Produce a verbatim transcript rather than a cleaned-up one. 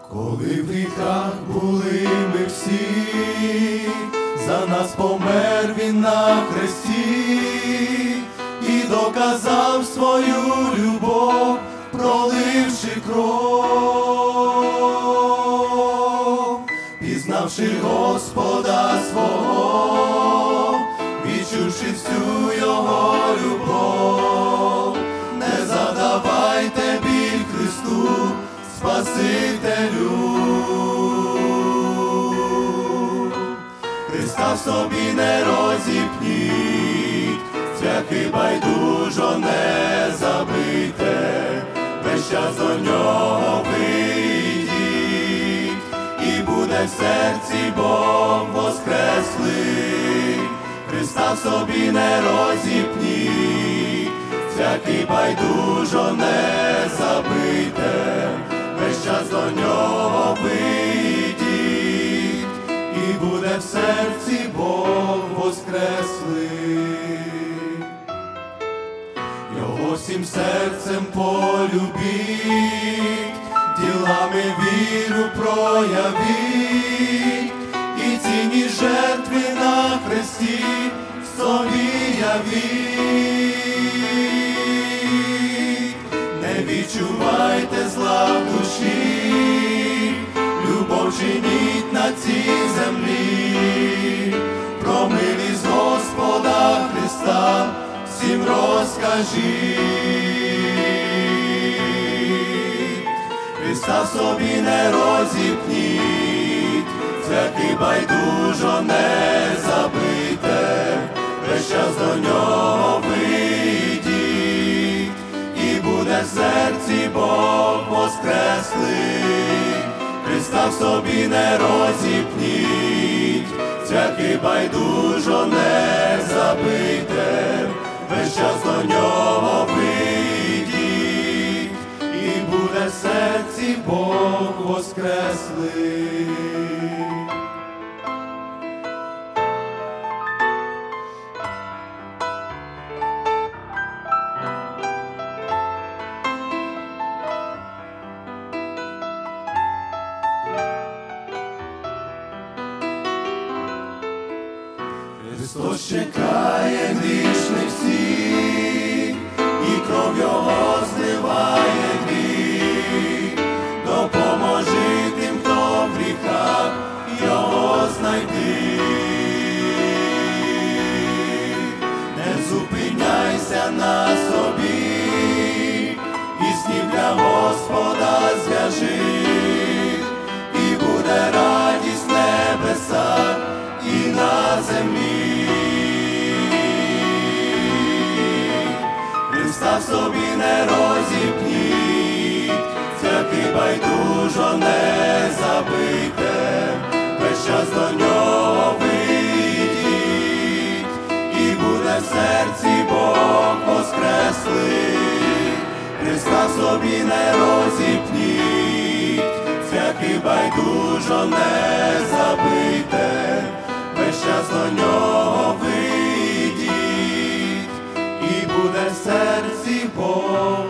Коли в гріхах були ми всі, за нас помер він на хресті і доказав свою любов, проливши кров, пізнавши Господа свого, відчувши всю його любов. Не задавайте біль Христу, Спасителю. Христа в собі не розіпніть, цвяхи байдужо не забийте, весь час до нього вийдіть, і буде в серці Бог воскреслий. Христа в собі не розіпніть, цвяхи байдужо не забийте, весь час до нього вийдіть, і буде в серці Бог воскреслий. Його всім серцем полюбіть, ділами віру проявіть, і цінні жертви на хресті собі явіть. Не відчувайте зла в душі, любов чиніть на цій землі, про милість Господа Христа всім розкажіть. Христа в собі не розіпніть, цвяхи байдужо не забийте, весь час до нього вийдіть, і буде в серці Бог воскреслий. Христа в собі не розіпніть, цвяхи байдужо не забийте, весь час до нього вийдіть, і буде в серці Бог воскреслий. Христос чекає грішних всіх, і кров його зливає гріх. Допоможи тим, хто в гріхах, його знайти. Не зупиняйся на собі, пісні для Господа зв'яжи, і буде радість в небесах і на землі. Христа в собі не розіпніть, цвяхи байдужо не забийте, весь час до нього вийдіть, і буде в серці Бог воскреслий. Христа в собі не розіпніть, цвяхи байдужо не забийте, весь час до нього вийдіть, і буде в серці Бог